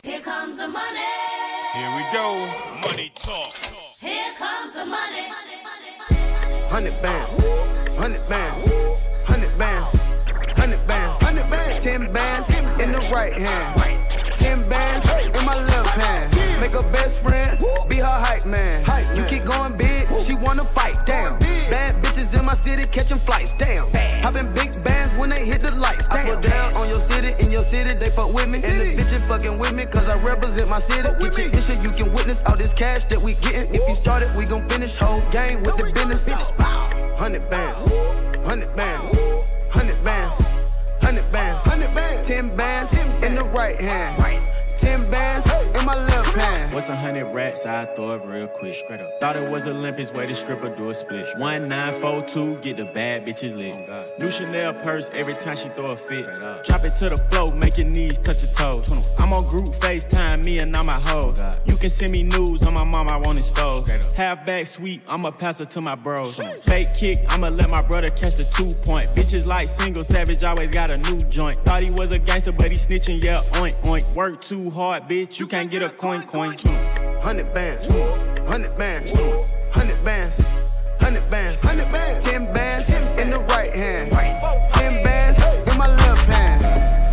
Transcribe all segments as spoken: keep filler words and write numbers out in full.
Here comes the money. Here we go. Money talk. Here comes the money. Hundred bands, hundred bands, hundred bands, hundred bands, hundred bands, ten bands in the right hand, ten bands in my left hand. Make her best friend, be her hype man. You keep going big, she wanna fight, damn. Bad bitches in my city catching flights, damn. Popping big bands when they hit the lights, damn. I put down on your city, in your city, they fuck with me. And the bitches fucking with me, cause I represent my city. Get your issue, you can witness all this cash that we getting. If you started, we gon' finish whole game with the business. Hundred bands, hundred bands, hundred bands, hundred bands, hundred bands, ten bands in the right hand. Ten bands in my left hand. What's a hundred racks? I throw it real quick. Straight up. Thought it was Olympics, way the stripper do a split. One nine four two, get the bad bitches lit. Oh, new Chanel purse every time she throw a fit. Drop it to the floor, make your knees touch your toes. I'm on group FaceTime, me and all my hoes. Oh, you can send me news on my mom, I won't expose. Half back sweep, I'ma pass it to my bros. Fake kick, I'ma let my brother catch the two point. Bitches like single savage, always got a new joint. Thought he was a gangster, but he snitching, yeah, oink oink. Work too hard, bitch, you can't get a coin, coin. Hundred bands, hundred bands, hundred bands, hundred bands, hundred bands, ten bands in the right hand, ten bands in my left hand.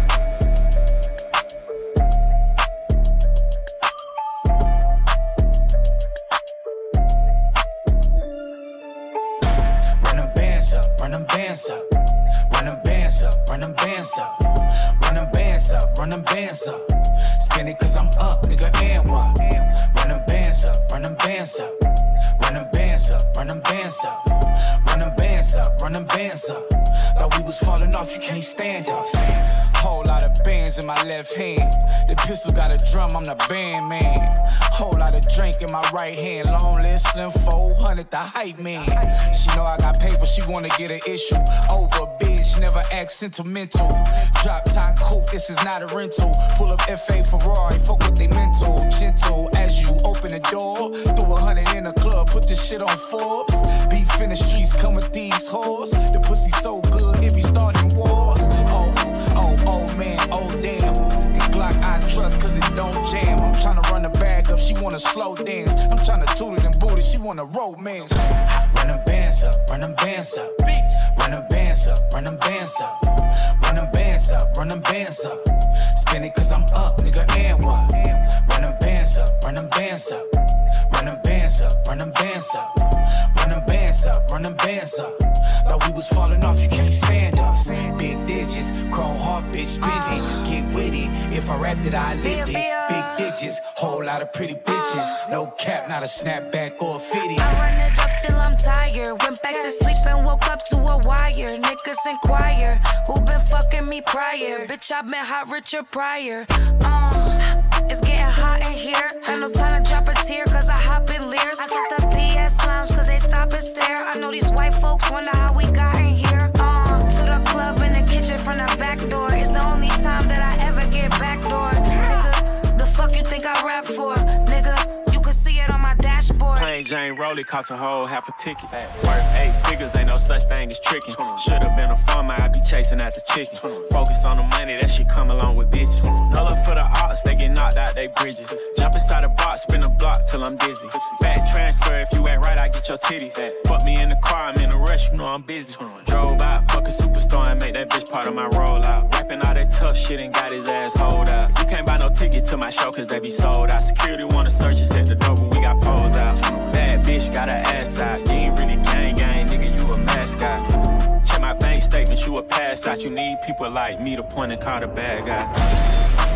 Run them bands up, run them bands up, run them bands up, run them bands up, run them bands up, run them bands up. Spin it cause I'm up, nigga, and what? Run them bands up, run them bands up, run them bands up, run them bands up, run them bands up, run them bands up. Thought we was falling off, you can't stand us. Whole lot of bands in my left hand. The pistol got a drum, I'm the band man. Whole lot of drink in my right hand. Long list, slim four hundred, the hype man. She know I got paper, she wanna get an issue. Over a bitch, never act sentimental. Drop top coupe, this is not a rental. Pull up F A Ferrari, fuck with they mental. Gentle as you open the door. Throw a hundred in the club, put this shit on Forbes. Beef in the streets, come with these hoes. The pussy so good, it be starting wars. Oh, oh, oh man, oh damn. The Glock I trust cause it don't jam. I'm tryna run the bag up, she wanna slow dance. I'm tryna toot it and boot it, she wanna romance. Run them bands up, run them bands up. Run them bands up, run them bands up. Run them bands up, run them bands up. Spin it cause I'm up, nigga, and what? Run them bands up, run them bands up. Run them bands up, run them bands up. Run them bands up, run them bands up. Thought we was falling off, you can't stand us. Big digits, chrome heart, bitch, spinning. Get witty, if I rapped it, I lived it. Big digits, whole lot of pretty bitches. No cap, not a snapback or a fitty. I run it up till I'm tired. Went back to sleep and woke up to a wire. Niggas inquire, who been fucking me prior? Bitch, I been hot Richard Pryor. Uh, it's getting hot in here. Had no time to drop a tear, cause I hop in Lears. I took the P S lounge, cause they stop and stare. I know these white folks wonder how we got in here. Uh, to the club in the kitchen from the back door. It's the only time that I ever get backdoor. Nigga, the fuck you think I rap for? Nigga, you can see it on my dashboard. Plain Jane Rollie cost a whole half a ticket. Worth eight figures, ain't no such thing as tricking. Should've been a farmer, I be chasing after chicken. Focus on the money, that shit come along with bitches. Null up for the ops, they get knocked out they bridges. Jump inside the box, spin a block till I'm dizzy. Fat transfer, if you act right, I get your titties. Fuck me in the car, I'm in a rush, you know I'm busy. Drove out, fuck a superstar and make that bitch part of my rollout. Rapping all that tough shit and got his ass hold out. You can't buy no ticket to my show cause they be sold out. Security wanna search us at the door, but we got poles out. Bad bitch got her ass out. You ain't really gang gang, nigga, you a mascot. Check my bank statements, you a pass out. You need people like me to point and call the bad guy.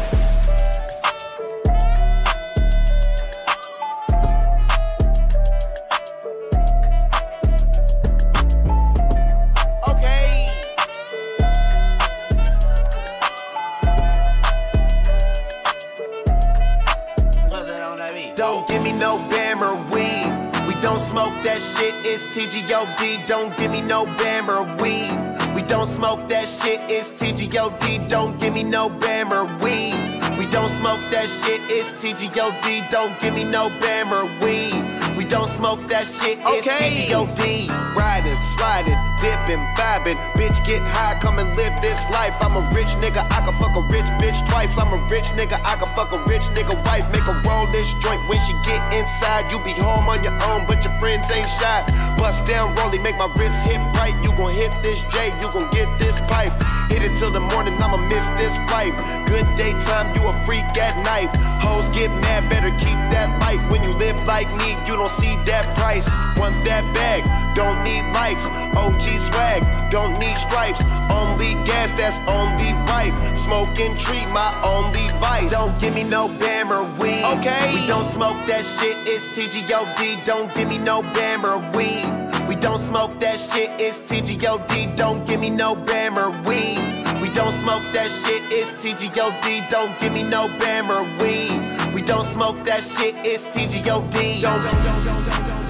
Don't give me no Bam or weed. We don't smoke that shit, it's T G O D. Don't give me no Bam or weed. We don't smoke that shit, it's T G O D. Don't give me no Bam or weed. We don't smoke that shit, it's T G O D. Don't give me no Bam or weed. We don't smoke that shit, it's okay. T G O D. Riding, sliding, dipping, vibing. Bitch, get high, come and live this life. I'm a rich nigga, I can fuck a rich bitch twice. I'm a rich nigga, I can fuck a rich nigga wife. Make her roll this joint when she get inside. You be home on your own, but your friends ain't shy. Bust down, rollie, make my wrist hit right. You gon' hit this J, you gon' get this pipe. Hit it till the morning, I'ma miss this flight. Good daytime, you a freak at night. Hoes get mad, better keep that light. When you live like me, you don't see that price. Want that bag, don't need likes. O G swag, don't need stripes. Only gas, that's only right. Smoking tree, my only vice. Don't give me no Bam or weed. Okay, we don't smoke that shit, it's T G O D. Don't give me no Bam or weed. We don't smoke that shit, it's T G O D. Don't give me no Bam or weed. We don't smoke that shit, it's T G O D. Don't give me no Bam or weed. We don't smoke that shit, it's T G O D. Don't, don't, don't, don't, don't, don't.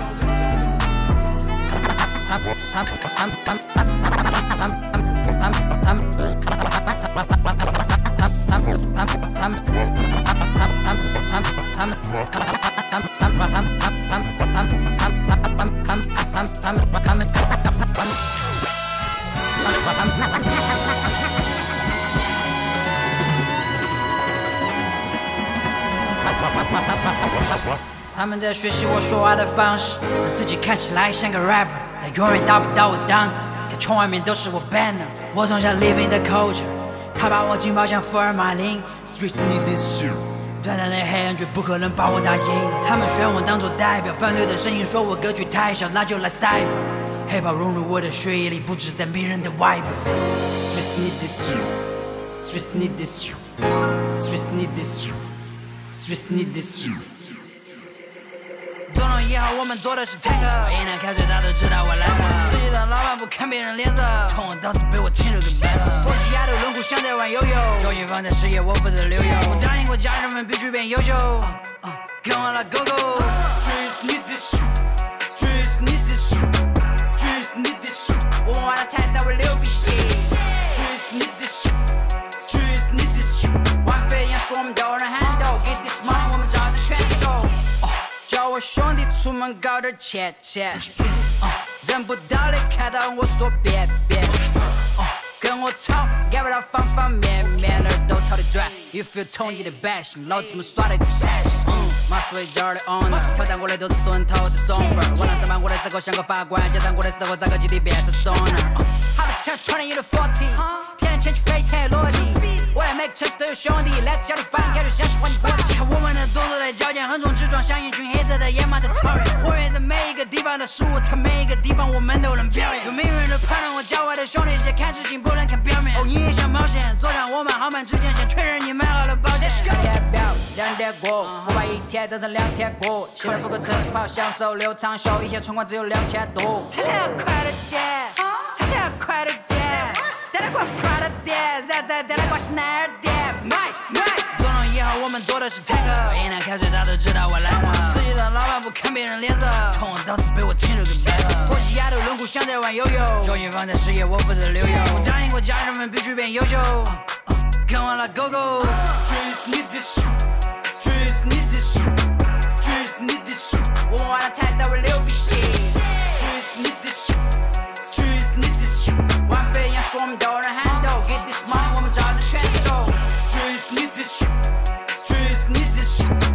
他们在学习我说话的方式，让自己看起来像个 rapper， 但永远达不到我档次。看窗外面都是我 banner， 我从小 living the culture， 他把我劲爆像福尔马林 ，Streets need this shit。短暂的黑暗却不可能把我打赢，他们选我当作代表，反对的声音说我格局太小，那就来 cyber。黑豹融入我的血液里，不止在迷人的外表。Streets need this shit，Streets need this shit，Streets need this shit，Streets need this shit。总统一号，我们坐的是 tanker， 一南开水，大家都知道我来过。自己当老板不看别人脸色，从我当时被我亲了个白了。佛系亚洲轮廓像在玩悠悠，重心放在事业，我负责溜悠。我答应过家人们必须变优秀，uh, uh, 跟我来 go go。Streets need this shit，Streets need this shit，Streets need this shit。我们玩的太才会流鼻血。Streets need this shit，Streets need this shit。玩飞扬是我们都能 handle，Get this money， 我们照着全手。叫我兄弟出门搞点钱钱，人不到的看到我说别别，跟我吵get不到方方面面，哪儿都吵得转。You feel 统一的 bash， 老子们耍的是 dash。马术一点的 honor， 挑战过来都是顺头的松份。我当上班过的时候像个法官，结账过的时候找个基地变成 stoner。How to tell twenty you the forty， 天前去飞天落地。我在每个城市都有兄弟，来自小地方，感觉像是换你过去。看我们的动作在交尖，横冲直撞，像一群黑色的野马在草原。活跃在每一个地方的事物，在每一个地方我们都能表演。有命运的判断，我教坏的兄弟是看事情不能看表面。哦，你也想冒险，坐上我们豪迈之前，先确认你买好了保险。天表两点过，我把一天当成两天过。现在不够城市跑，享受流畅秀，一天存款只有两千多。他想要快乐点，他想要快乐点。带来光 Prada 店，然再带来光香奈儿店，买买。总统一号，我们坐的是 tanker， 一南开水，大家都知道我来过。自己当老板不看别人脸色，从我当时被我亲了个白了。佛系亚洲轮廓像在玩悠悠，重心放在事业，我负责溜悠。我答应过家人们必须变优秀，跟我来 go go。Streets need this shit，Streets need this shit，Streets need this shit。我们玩的太才会流鼻血。Streets need this shit，Streets need this shit。玩飞扬是我们都能 handle，Get this money， 我们照着全手。Streets need this shit，Streets need this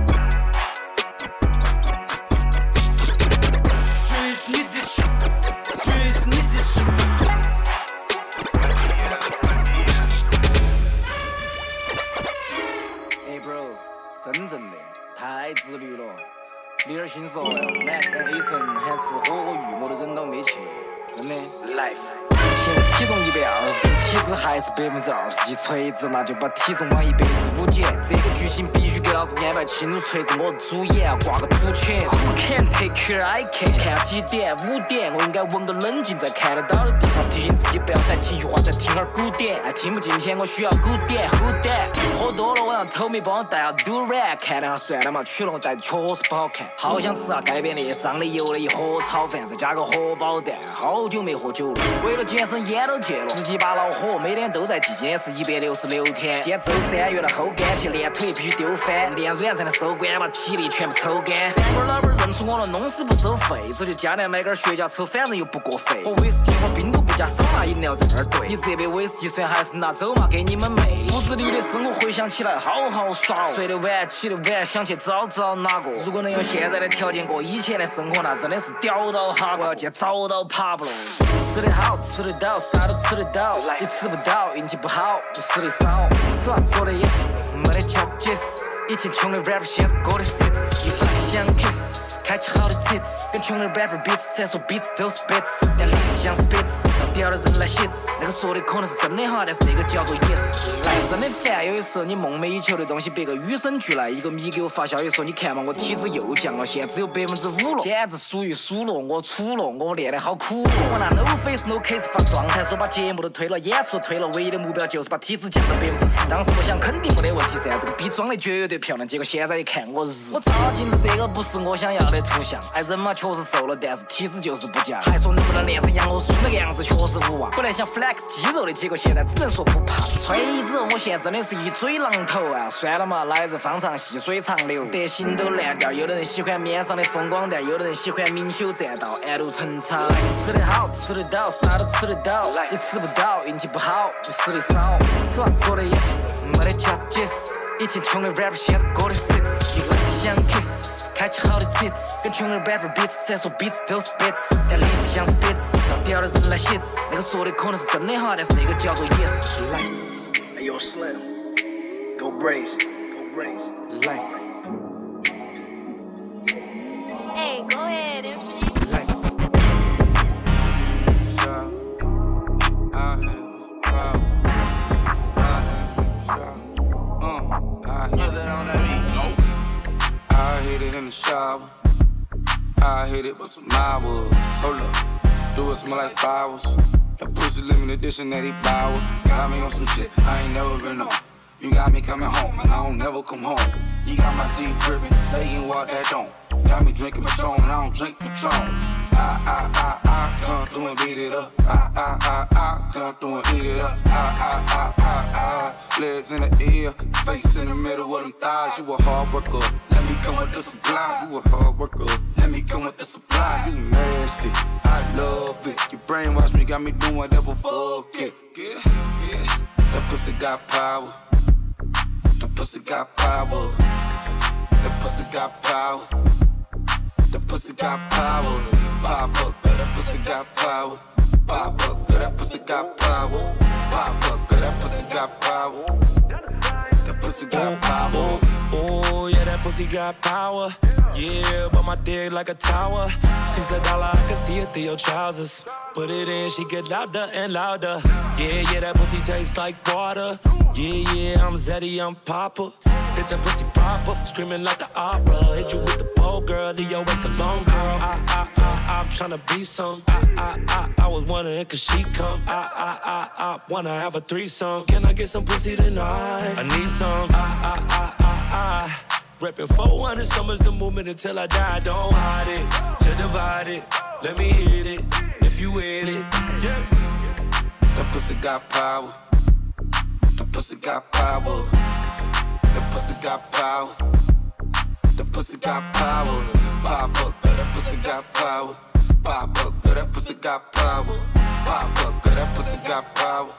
shit。Streets need this shit，Streets need this shit。Hey bro， 真正的太自律了，李尔心说哟，满黑神喊吃火锅鱼，我都忍到没去，真的 life。现在体重一百二十斤，体脂还是百分之二十几，锤子那就把体重往一百十五减。这个剧情必须给老子安排清楚，锤子我主演挂个图钱。Can't take care I can， 看几点五点，我应该闻个冷静，在看得到的地方提醒自己不要太情绪化，再听点古典。爱听不进去，我需要古典 Who that？ 喝多了我让 Tommy 帮我带下 Durant， 看了下算了嘛，娶了我带确实不好看。好想吃下街边那脏的油的一盒炒饭，再加个荷包蛋。好久没喝酒了，为了健身烟都戒了，自己把老火每天都在计，今天是一百六十六天。今天周三月的后干期，练腿必须丢翻。连软才能收官，把体力全部抽干。饭馆老板认出我了，弄死不收费，这就加点买根雪茄抽，反正又不过费。我威士忌和冰都不加，少拿饮料在那儿兑。你这杯威士忌算还是拿走嘛，给你们妹。屋子里的生活回想起来好好耍哦，睡得晚起得晚，想去找找哪个。如果能用现在的条件过以前的生活，那真的是屌到哈！我要去找到爬不喽。吃得好，吃得到，啥都吃得到。你吃不到，运气不好，你吃的少。此话说的也是，没得 charges。以前穷的 rapper 现在过得 sits， 一发想 kiss， 开启好的 tits， 跟穷的 rapper 彼此才说彼此都是 bits， 但历史像是 bits， 找屌的人来 shits， 那个说的可能是真的哈，但是那个叫做 yes。来真的烦，有的时候你梦寐以求的东西，别个与生俱来。一个米给我发消息说，你看嘛，我体脂又降了，现在只有百分之五了，简直属于输了，我处了，我练得好苦。我拿 no face no case 发状态，说把节目都推了，演出都推了，唯一的目标就是把体脂降到百分之十。当时我想肯定没得问题噻，这个逼装的绝对漂亮，结果现在一看我日，我照镜子这个不是我想要的图像。哎，人嘛确实瘦了，但是体脂就是不降。还说能不能练成杨欧苏那个样子，确实无望。本来想 flex 肌肉的，结果现在只能说不怕。吹之后我现在真的是一嘴榔头啊！算了嘛，来日方长，细水长流，德行都烂掉。有的人喜欢面上的风光，但有的人喜欢明修栈道，暗度陈仓。吃得好，吃得到，啥都吃得到。你吃不到，运气不好，你吃的少。此话说的也是，没得 charges。以前穷的 rapper 现在过得 sits， 一发想 kiss， 开启好的 tits， 跟穷的 rapper 彼此才说彼此都是 bits， 但历史像是 bits， 找屌的人来 shits， 那个说的可能是真的哈，但是那个叫做 yes。Hey yo Slim, go brazy, go brazy, life. Hey, go ahead and Life. I hit it in the shower. I hit it with some hours. Hold up, do it smell like flowers. That pussy limited edition that he power. Got me on some shit I ain't never been on. You got me coming home and I don't never come home. You got my teeth dripping, say you walk that don't. Got me drinking Patron, I don't drink Patron. I, I, I, I, come through and beat it up. I, I, I, I, come through and eat it up. I, I, I, I, I, legs in the air, face in the middle of them thighs. You a hard worker, let me come with the supply. You a hard worker, let me come with the supply. You nasty, I love it. You brainwash me, got me doing whatever, fuck it. Yeah, yeah. That pussy got power. That pussy got power. That pussy got power. That pussy got power. Pop up, girl, that pussy got power. Pop up, girl, that pussy got power. Pop up, girl, that pussy got power. That pussy got power. Oh, yeah, that pussy got power. Yeah, but my dick like a tower. She's a dollar, I can see it through your trousers. Put it in, she get louder and louder. Yeah, yeah, that pussy tastes like water. Yeah, yeah, I'm Zeddy, I'm Papa. Hit that pussy proper, screaming like the opera. Hit you with the pole, girl, leave your waist alone, girl. I, I, I, I'm tryna be some. I, I, I, I was wondering cause she come. I, I, I, I wanna have a threesome. Can I get some pussy tonight? I need some. I, I, I, I, I. Reppin' four hundred summers, the movement until I die. Don't hide it, just divide it. Let me hit it, if you with it, yeah. That pussy got power. That pussy got power. That pussy got power. That pussy got power. Pop up, girl, that pussy got power. Pop up, girl, that pussy got power. Pop up, girl, that pussy got power.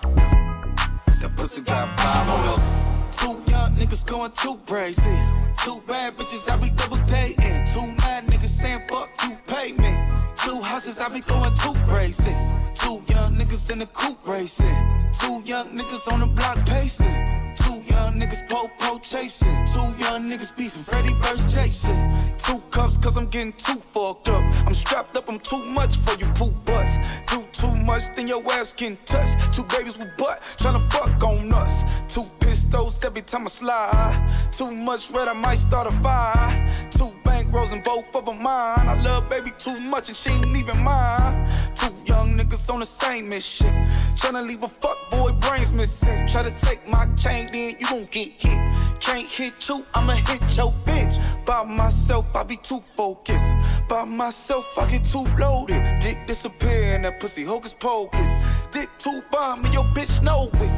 That pussy got power. Two young niggas going too crazy. Two bad bitches, I be double dating. Two mad niggas saying fuck you, pay me. Two houses, I be going too crazy. Two young niggas in the coupe racing. Two young niggas on the block pacing. Two young niggas po-po chasing. Two young niggas beefing, Freddy verse chasing. Two cups cause I'm getting too fucked up. I'm strapped up, I'm too much for you poop butts. Do too much, then your ass getting touched. Two babies with butt, tryna fuck on us. Two pistols every time I slide. Too much red, I might start a fire. Two bankrolls and both of them mine. I love baby too much and she ain't even mine. Two young niggas on the same mission. Tryna leave a fuck boy brains missing. Try to take my chain, then you gon' get hit. Can't hit you, I'ma hit your bitch. By myself, I be too focused. By myself, I get too loaded. Dick disappear and that pussy hocus pocus. Dick too bomb and your bitch know it.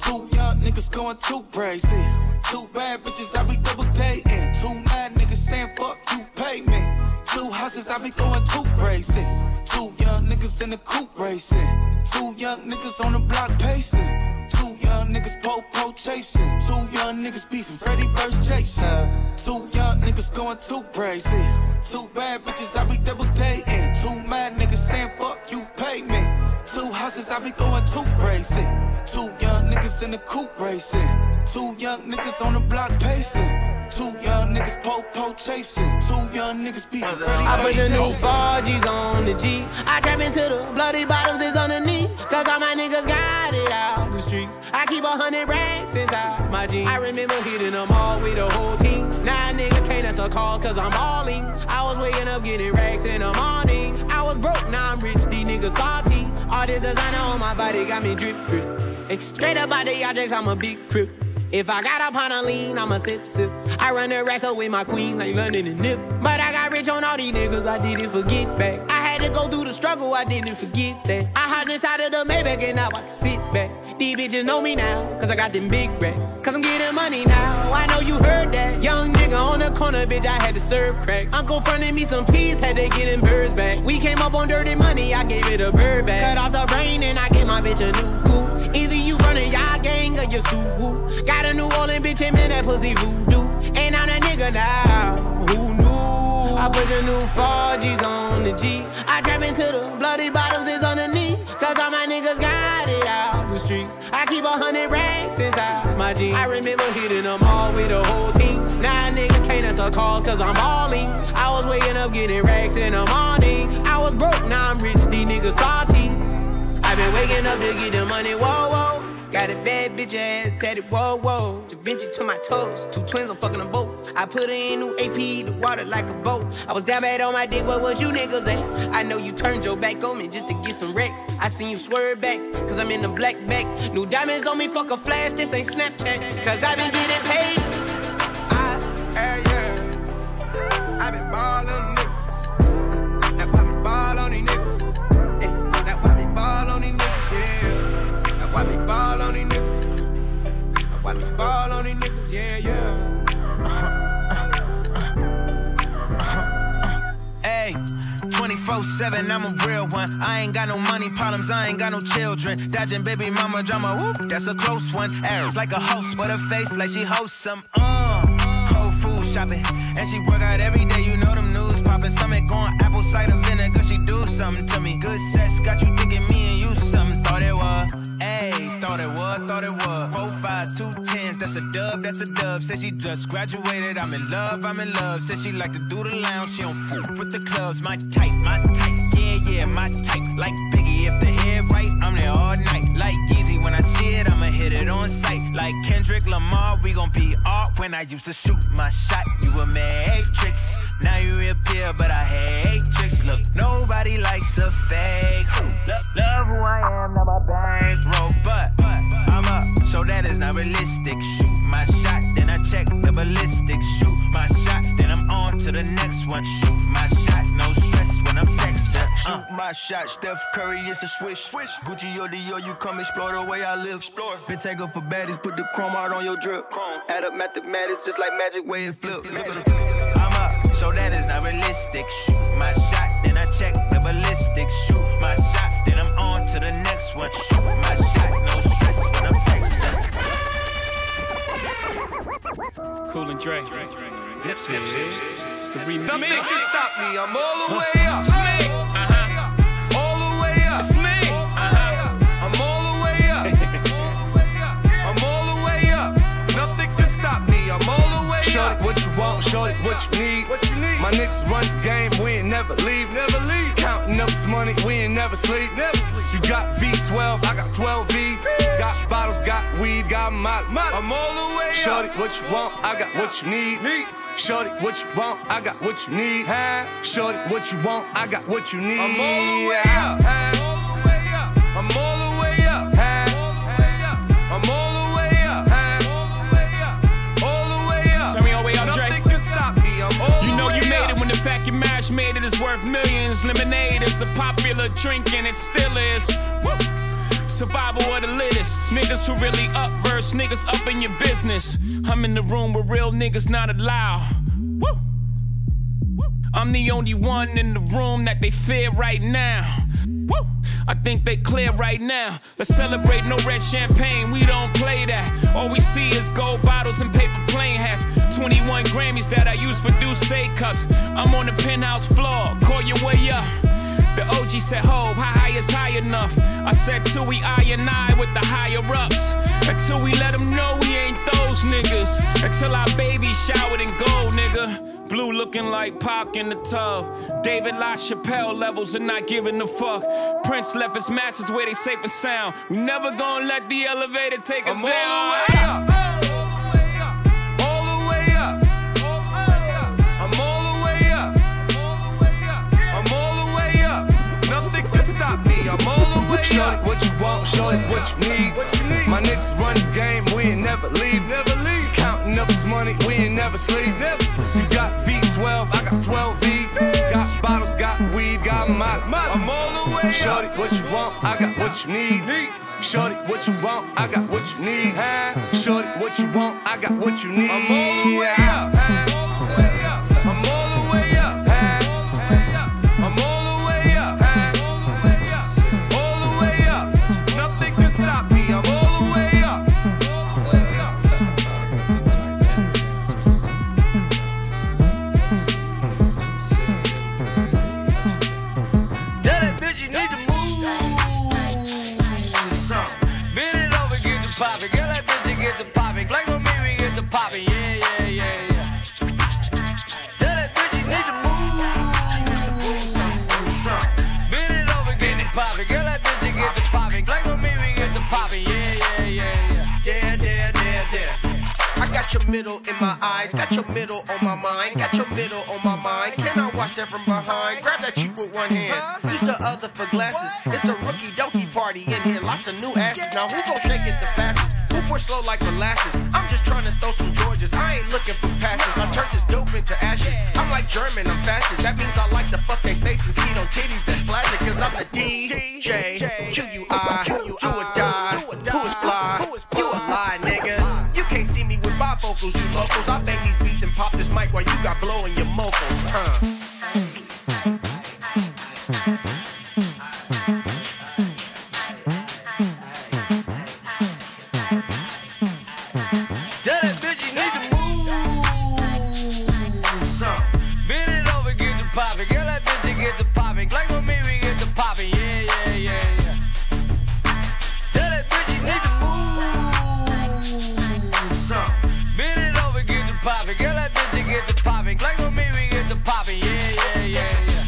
Two young niggas going too crazy. Two bad bitches, I be double dating. Two mad niggas saying fuck you, pay me. Two houses, I be going too crazy. Two young niggas in the coupe racing. Two young niggas on the block pacing. Two young niggas po-po chasing. Two young niggas beefing, Freddy verse chasing. Two young niggas going too crazy. Two bad bitches, I be double dating. Two mad niggas saying fuck you, pay me. Two houses, I be going too crazy. Two young niggas in the coupe racing. Two young niggas on the block pacing. Two young niggas po-po chasing. Two young niggas beefing, Freddy I put the new chasing. four G's on the G. I trap into the bloody bottoms is on the knee. Cause all my niggas got it out the streets. I keep a hundred racks inside my jeans. I remember hitting them all with the whole team. Now a nigga can't answer calls cause I'm balling. I was waking up getting racks in the morning. I was broke, now I'm rich, these niggas salty. All this designer on my body got me drip drip. Hey, straight up out the objects, I'm a big crip. If I got up on a lean, I'ma sip sip. I run the racks up with my queen like London and Nip. But I got rich on all these niggas, I didn't forget back. I had to go through the struggle, I didn't forget that. I hopped inside of the Maybach and now I can sit back. These bitches know me now, cause I got them big racks. Cause I'm getting money now, I know you heard that. Young nigga on the corner, bitch, I had to serve crack. Uncle fronted me some peas, had to get them birds back. We came up on dirty money, I gave it a bird back. Cut off the brain and I gave my bitch a new goof. Either you running y'all gang or you Suwu. Got a New Orleans bitch and man, that pussy voodoo. And I'm that nigga now, who knew? I put the new four G's on the G. I trap into the bloody bottoms is on the knee. Cause all my niggas got it out the streets. I keep a hundred racks inside my jeans. I remember hitting them all with the whole team. Now a nigga can't answer calls cause I'm balling. I was waking up getting racks in the morning. I was broke, now I'm rich, these niggas salty. I been waking up to get the money, whoa, whoa. Got a bad bitch ass tatted, whoa, whoa. Da Vinci to my toes, two twins, I'm fucking them both. I put her in new A P, the water like a boat. I was down bad on my dick, what was you niggas at? I know you turned your back on me just to get some wrecks. I seen you swerve back, cause I'm in the black back. New diamonds on me, fuck a flash, this ain't Snapchat. Cause I been getting paid. I, hell yeah. I been ballin' niggas. Now why me ball on these niggas? Hey, now why me ball on these niggas? Yeah. Now why me ball on these niggas? Now why me ball on these niggas? Yeah, yeah. Hey, twenty-four seven, I'm a real one. I ain't got no money problems, I ain't got no children. Dodging baby mama drama, whoop, that's a close one. Air like a host with a face like she hosts some. Uh, Whole food shopping, and she work out every day. You know them news popping, stomach going apple cider vinegar. She do something to me. Good sex got you thinking me and you something. Thought it was, ayy, thought it was, thought it was. Four fives, two tens, that's a dub, that's a dub. Said she just graduated, I'm in love, I'm in love. Said she like to do the lounge, she don't fool with the clubs. My type, my type, yeah, yeah, my type. Like Biggie, if the head right, I'm there all night. Like Yeezy, when I see it, I'ma hit it on sight. Like Kendrick Lamar, we gon' be art. When I used to shoot my shot, you a matrix. Now you reappear, but I hate tricks. Look, nobody likes a fake. Love, love who I am, not my bankroll. But I'm up, so that is not realistic. Shoot my shot, then I check the ballistics. Shoot my shot, then I'm on to the next one. Shoot my shot, no stress when I'm sexy. Uh. Shoot my shot, Steph Curry, it's a swish. swish. Gucci or Dior, you come explore the way I live. Explore. Been taken for baddies, put the chrome out on your drip. Chrome. Add up mathematics, just like magic, way it flip. I'm up, so that is not realistic. Shoot my shot, then I check the ballistics. Shoot my shot, then I'm on to the next one. Shoot my shot, no stress when I'm sexy. Cool and Dre. This is the remix. Nothing can stop me, I'm all the way up. Uh-huh. All the way up. It's me. Uh-huh. I'm all the way up. I'm all the way up. Nothing can stop me, I'm all the way up. Shorty, what you want, shorty, what you need. What you need? My niggas run the game, we ain't never leave. Never leave. Counting up this money, we ain't never sleep. Never sleep. You got V twelve, I got twelve V's. Got bottles, got weed, got molly. I'm all the way up. Shorty, what you want, I got what you need. need. Shorty, what you want, I got what you need. Huh? Shorty, what you want, I got what you need. I'm all the way up. Huh? I'm all the way up. Huh? I'm all the way up. Huh? All the way up. Turn me all the way up, Dre. Nothing can stop me, I'm all You know the way you made up. it when the fact you mash made it is worth millions. Lemonade is a popular drink and it still is. Woo. survival of the littest. Niggas who really up verse, niggas up in your business. I'm in the room where real niggas not allowed. Woo! I'm the only one in the room that they fear right now. Woo! I think they clear right now. Let's celebrate, no red champagne, we don't play that. All we see is gold bottles and paper plane hats. twenty-one Grammys that I use for Douce cups. I'm on the penthouse floor, call your way up. The O G said, ho, how high is high enough? I said, till we I and I with the higher ups. Until we let them know we ain't those niggas. Until our baby showered in gold, nigga. Blue looking like Pac in the tub. David LaChapelle levels and not giving a fuck. Prince left his masters where they safe and sound. We never gonna let the elevator take us I'm down. all the way up. All the way up. I'm all the way up. I'm all the way up. Nothing can stop me. I'm all the way up. Shorty, what you want, shorty, what you need. What you need? My niggas run the game, we ain't never leave. Never leave. Counting up this money, we ain't never sleep. Never sleep. You got V twelve, I got twelve V's. Got bottles, got weed, got molly. I'm all the way up. Shorty, what you want, I got what you need. Need. Shorty, what you want, I got what you need. Shorty, what you want, I got what you need. I'm all the way up. I'm all the way up. I'm all the way up. All the way up. Nothing can stop me. I'm all the way up. Tell that bitch you need to move some. Bend it over, get the poppin'. Girl, that bitch you get the poppin'. Flag on me, we get the poppin'. Yeah, yeah, yeah, yeah. Tell that bitch you need to move some. Bend it over, get the poppin'. Girl, that bitch you get the poppin'. Flag on me, we get the poppin'. Yeah, yeah, yeah, yeah. Yeah, yeah, yeah, yeah. I got your middle in my eyes, got your middle on my mind, got your middle on my mind. Can I watch that from behind? Grab that cheek with one hand, use the other for glasses. It's a rookie donkey party in here, lots of new asses. Now who gon' shake it the fastest? Who push slow like molasses? I'm just trying to throw some Georges, I ain't looking for passes. I turn this dope into ashes. I'm like German, I'm fascist. That means I like to fuck they faces, eat on titties that's plastic. Cause I'm the D J, Q U I, you or die. Who is fly? You a lie, nigga. You can't see me with bifocals, you locals. I bang these beats and pop this mic while you got blowing your mofos, huh? Tell that bitch you need to move some. Bend it over, get the poppin'. Girl, that bitch you get the poppin'. Flag on me, we get the poppin'. Yeah, yeah, yeah, yeah. Tell that bitch you need to move some. Bend it over, get the poppin'. Girl, that bitch you get the poppin'. Flag on me, we get the poppin'. Yeah, yeah, yeah, yeah.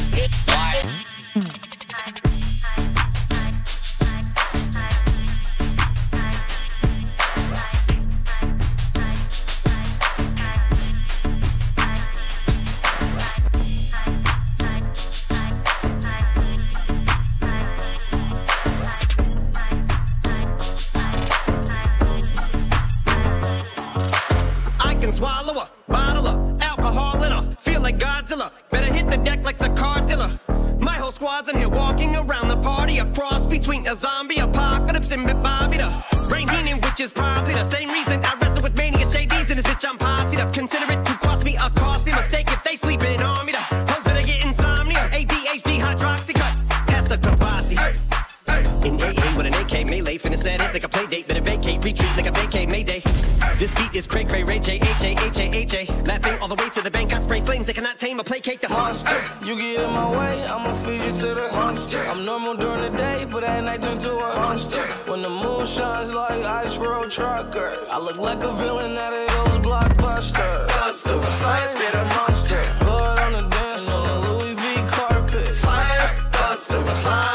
I can swallow a bottle of alcohol in her. Feel like Godzilla. Better hit the deck like the car dealer. My whole squad's in here walking around the party. A cross between a zombie apocalypse and Bobby the Brain Heenan, which is probably the same reason I wrestle with mania shades in this bitch. I'm posse up. Consider it to cost me a costly mistake if they sleeping on me. The hoes better get insomnia. A D H D hydroxy cut. Pass the Kabasi. In A A with an A K melee, finna set it like a play date. Better vacate, retreat like a vacate Mayday. This beat is cray cray, Ray J, H A, H A, H A. Laughing all the way to the bank, I spray flames, they cannot tame or placate the monster. You get in my way, I'ma feed you to the monster. I'm normal during the day, but at night turn to a monster. When the moon shines like ice road truckers, I look like a villain out of those blockbusters. Up to the fire, spit a monster. Blood on the dance floor, the Louis V carpet. Fire, up to the fire.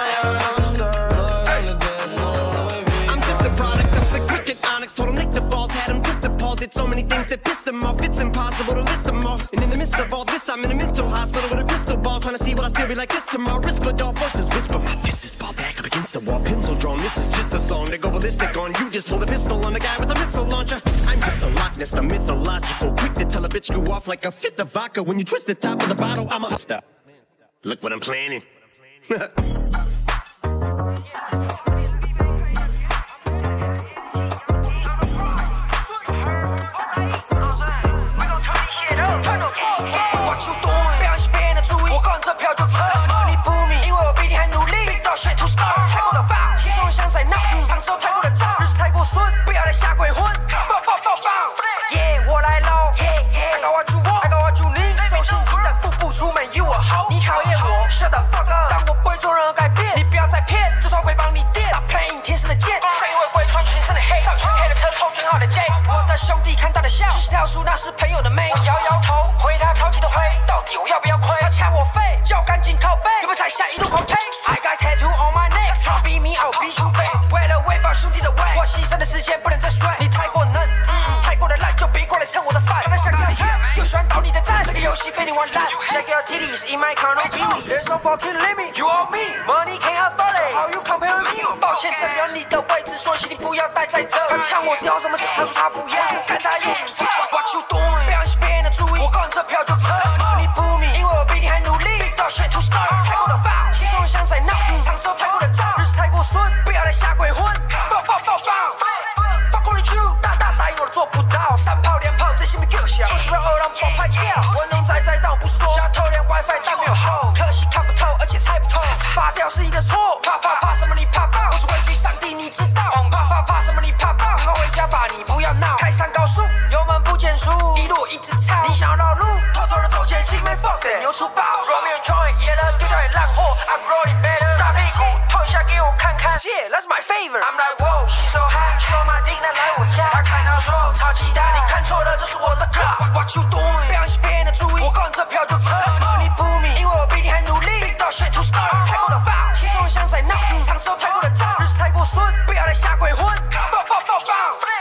Told him nick the balls, had him just appalled. Did so many things that pissed him off. It's impossible to list them all. And in the midst of all this, I'm in a mental hospital with a crystal ball, trying to see what I still be like this tomorrow. Rispadol voices whisper, my fist is ball back up against the wall, pencil drawn. This is just a song to go ballistic on. You just pulled a pistol on the guy with a missile launcher. I'm just a Loch Ness, the mythological, quick to tell a bitch you off like a fifth of vodka. When you twist the top of the bottle, I'm a stop. Look what I'm planning. 戏被你玩烂。Shake your titties in my car, no T V. There's no fucking limit. You owe me, money can't afford it. How you compare me? 抱歉，代表你的位置，所以你不要待在这。他呛我屌什么？他说他不要，我去看他有点差。What you doing？ 不要引起别人的注意，我告你这票就撤。Money booming， 因为我比你还努力。Big dog shit too scar， 太过的霸，轻松像在闹，长手太过的燥，日子太过顺，不要来下鬼混。爆爆爆爆！ Fuck with you， 大大答应我的做不到，三炮连炮这些没够小，做事要二郎跑拍掉，文龙仔仔但我不说，下头连 WiFi 但没有后，可惜看不透，而且猜不透，拔掉是你的错，怕怕怕什么你怕爆，我是畏惧上帝你知道，怕怕怕什么你怕爆，赶快回家吧你不要闹，开上高速，油门不减速，一路一直超，你想要绕路，偷偷的走捷径没 fuck it， 牛出爆 ，Romeo joint 野了丢掉也烂货 ，I'm rolling better， 大屁股透一下给我看看 ，Shit that's my favorite，I'm like wow she's so hot， 说马丁那来我家，他看到说超级大，你看错了这是我的 Glock，What you doing？ 不要引起别人的注意，我告你这票就撤 ，Money booming， 因为我比你还努力 ，Big dog shit too scar， 太过的霸，轻松像在闹，长手太过的燥，日子太过顺，不要来下鬼混，爆爆爆爆！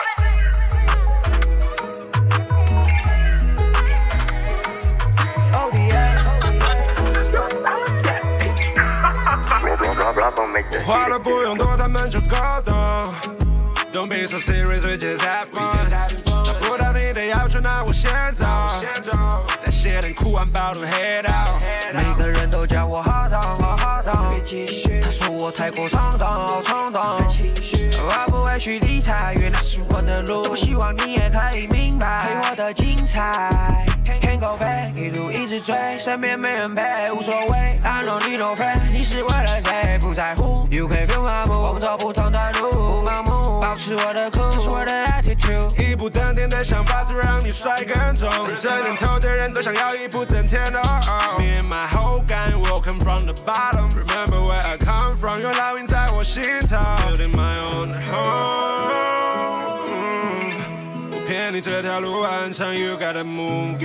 我话都不用多，他们就搞懂。Don't be so serious, we just have fun。达不到你的要求，那我先走。但写点哭完暴露黑到。 每个人都叫我哈当哦哈当，别继续。他说我太过冲动哦冲动，我不会去理睬，原来是我的路。我希望你也可以明白，可以活得精彩。 Can't go back， 一路一直追，身边没人陪，无所谓。I know you no friend， 你是为了谁？不在乎。You can feel my mood， 我们走不同的路，不盲目，保持我的酷，这是我的 attitude。 一步登天的想法，只让你摔跟踪。这年头的人都想要一步登天哦。Me and my whole gang，walking from the bottom。Remember where I come from， 有烙印在我心头。Building my own home。 骗你这条路很长 ，You gotta move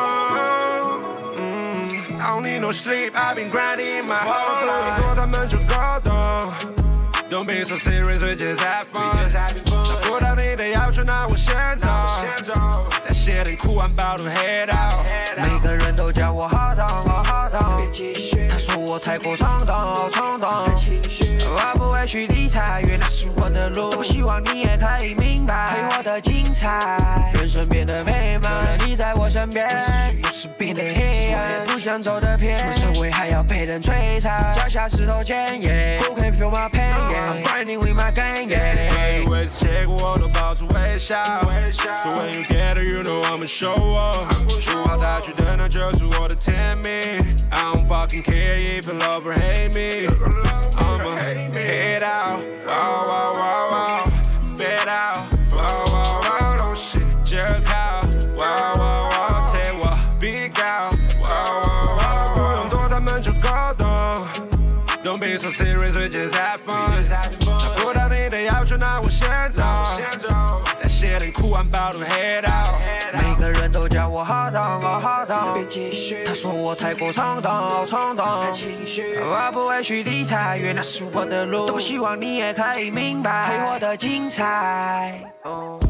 on。I don't need no sleep, I've been grinding my whole life。多他们就搞懂 ，Don't be so serious, we just have fun。达不到你的要求，那我先走。但写点哭完暴露黑到。 每个人都叫我哈当哦哈当，别继续。他说我太过冲动哦冲动，我不会去理睬，原来是我的路。我希望你也可以明白，可以活得精彩，人生变得美满。有了你在我身边，又是变得黑暗，不想走得偏，出社会还要被人摧残，脚下石头尖耶 ，Who can feel my pain？ I'm burning with my gang yeah。 每次结果我都保持微笑 ，So when you get it, you know I'ma show up。说好带去的那就是我的甜蜜 ，I don't fucking care if you love or hate me。I'ma head out, wow wow wow wow, fade out, wow wow wow， 东西就靠 wow wow wow， 贴我比高 wow wow wow， 不用多他们就搞懂。Don't be so serious, we just have fun。达不到你的要求，那我先走。但写点哭完暴露黑到。 每个人都叫我哈当哦哈当，别继续。他说我太过冲动哦冲动，我不会去理睬，原来是我的路。多希望你也可以明白，可以活得精彩。Oh.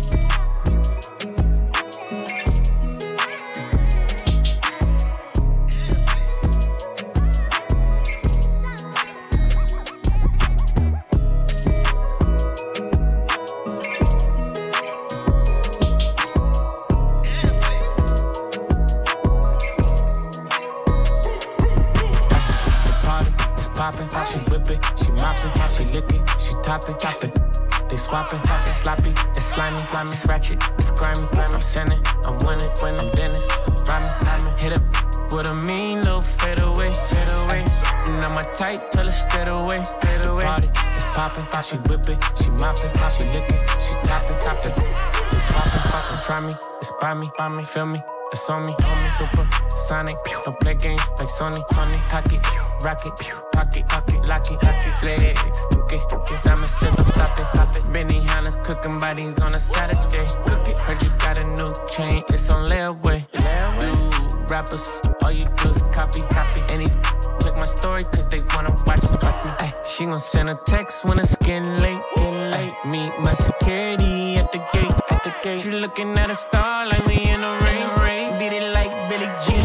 Poppin', she whip it, she moppin', she lick it, she toppin', toppin'. They swappin', it's sloppy, it's slimy, it's ratchet, it's grimy. I'm sinning, I'm winning, when I'm Dennis, rhyming, hit up with a mean little fade away, fade away. And I'm my type, tell her straight away, straight away. Party, it's poppin', she whip it, she moppin', she lick it, she toppin', toppin'. They swappin', fuckin', try me, it's by me, by me, feel me. It's on me, homie, super sonic. Don't play games like Sony, Sony. Pocket, rocket, pocket, pocket, lock it, lock it, flex. Okay, cause I'm a still don't stop it, pop it. Benny Hanna's cooking bodies on a Saturday. Cook it, heard you got a new chain, it's on layaway. You rappers, all you do is copy, copy. And these click my story cause they wanna watch me. Ay, she gon' send a text when it's getting late, getting late. Ay, meet my security at the gate, at the gate. You looking at a star like me in the rain, rain. Beat it like Billie Jean.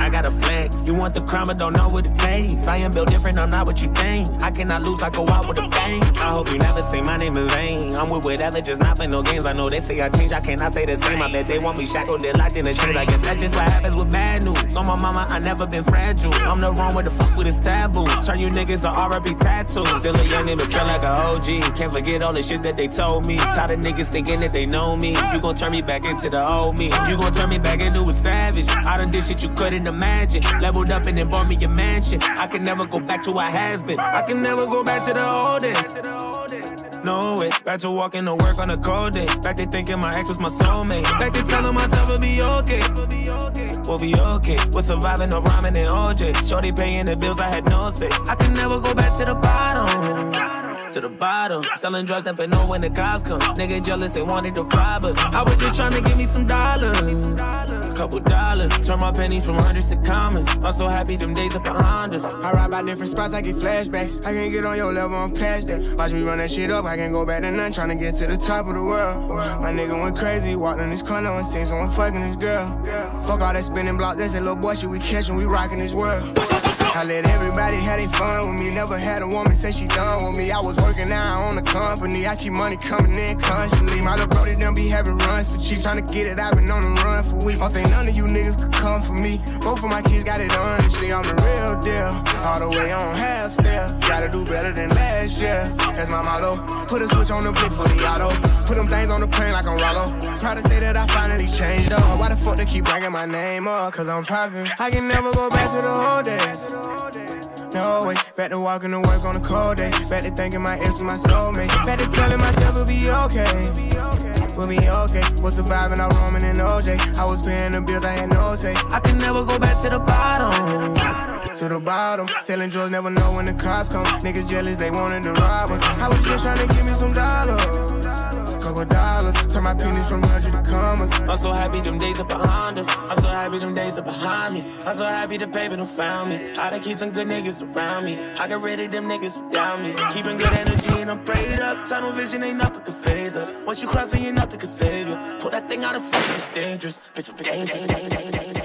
I got a flex. You want the crown but don't know what it takes. I am built different, I'm not what you think. I cannot lose, I go out with a bang. I hope you never say my name in vain. I'm with whatever, just not play no games. I know they say I change, I cannot say the same. I bet they want me shackled, they're locked in the chains. I guess that's just what happens with bad news. On my mama, I never been fragile. I'm the wrong with the fuck with this taboo. Turn you niggas to R and B tattoos. Still a young nigga, feel like a O G. Can't forget all the shit that they told me. Tired of niggas thinking that they know me. You gon' turn me back into the old me. You gon' turn me back into a savage. I done did shit you couldn't imagine. Leveled up and then bought me a mansion. I can never go back to what has been. I can never go back to the old days. No way. Back to walking to work on a cold day. Back to thinking my ex was my soulmate. Back to telling myself it'll be okay. We'll be okay. We're surviving no rhyming and O J. Shorty paying the bills, I had no say. I can never go back to the bottom. To the bottom, selling drugs, never know when the cops come. Nigga jealous, they wanted to rob us. I was just trying to give me some dollars, a couple dollars. Turn my pennies from hundreds to common. I'm so happy them days are behind us. I ride by different spots, I get flashbacks. I can't get on your level, I'm past that. Watch me run that shit up, I can't go back to none. Trying to get to the top of the world. My nigga went crazy, walked in this corner and seen someone fucking this girl. Fuck all that spinning block, that's that little boy shit we catchin', we rockin' this world. I let everybody have their fun with me. Never had a woman say she done with me. I was working now on the company. I keep money coming in constantly. My little brody done be having runs for cheap. Trying to get it, I've been on the run for weeks. Don't think none of you niggas could come for me. Both of my kids got it honestly. I'm the real deal. All the way on half step. Gotta do better than last year. That's my motto. Put a switch on the blick for the auto. Put them things on the plane like I'm Rollo. Proud to say that I finally changed up. Why the fuck they keep bringing my name up? Cause I'm poppin'. I can never go back to the old days. No way, back to walking to work on a cold day. Back to thinking my ex was my soulmate. Back to telling myself it'll be okay. We'll be okay. Was surviving out roaming in O J. I was paying the bills, I had no say. I can never go back to the bottom. To the bottom. Selling drugs, never know when the cops come. Niggas jealous, they wanted to rob us. I was just trying to give me some dollars. Couple dollars, turn my pennies from hundred to commas. I'm so happy them days are behind us. I'm so happy them days are behind me. I'm so happy the paper done found me. I done keep some good niggas around me. I got rid of them niggas who down me. Keeping good energy and I'm prayed up. Tunnel vision ain't nothing could phase us. Once you cross me, ain't nothing could save you. Pull that thing out of fucking, it's dangerous. Bitch, it's dangerous, dangerous, dangerous, dangerous.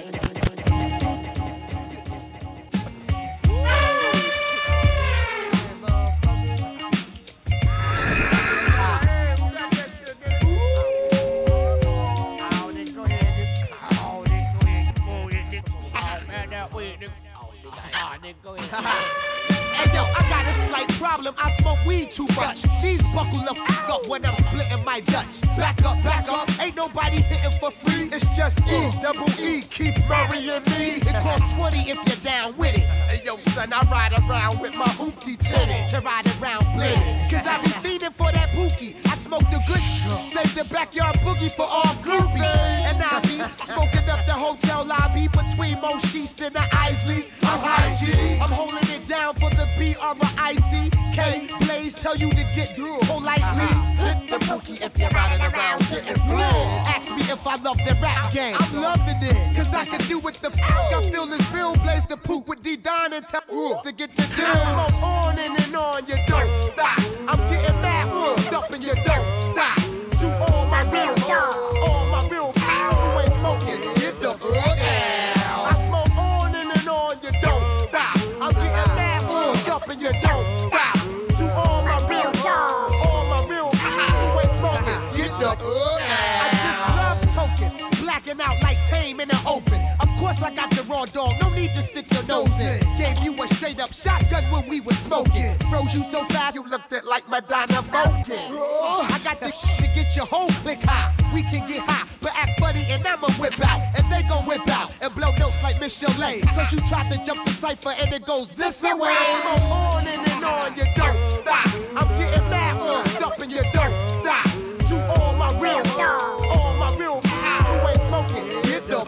Hey yo, I got a slight problem, I smoke weed too much. These buckle the fuck up when I'm splitting my Dutch. Back up, back up, ain't nobody hitting for free. It's just E, double E, Keith Murray and me. It costs twenty if you're down with it. Hey yo son, I ride around with my hoopty tinted to ride around blended. Cause I be feeding for that pookie. I smoke the good, save the backyard boogie for all groupies. And I be smoking up the hotel lobby between Mo Sheets and the Isleys. I'm high G, I'm holding it down for the B R I C K. Blaze tell you to get politely. Hit the pookie if you're riding around getting blue. Ask me if I love the rap game. I'm loving it, cause I can do what the fuck I feel is real. Blaze the poop with D-Don and tell to get the deal. Smoke on and, and on, you don't stop. I'm getting mad, uh, up and you don't stop. To all my real girls, all my real pals who ain't smoking, get the fuck out. I smoke on and, and on, you don't stop. I'm getting mad, uh, up and you don't stop. To all my real girls, all my real pals who ain't smoking, get the fuck out. I just love token, blacking out like Tame in the open. Of course I got the raw dog, no need to stick your nose in. Gave you a straight up shotgun when we was smoking. Froze you so fast you looked at like Madonna Vulcan. I got the to get your whole click high. We can get high, but act funny and I'ma whip out. And they gon' whip out and blow notes like Miss Chalet. Cause you tried to jump the cipher and it goes this way. Smoke on and, and on, you don't stop. I'm getting mad, uh, up and you don't stop. To all my real girls, all my real pals who ain't smoking, get the fuck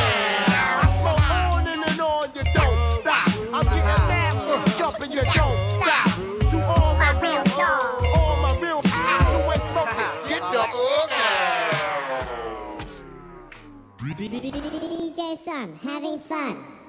out. I smoke on and, and on, you don't stop. I'm getting mad, uh, jump and you don't stop. To all my real girls, all my real pals who ain't smoking, get the fuck out. D J Sun, having fun.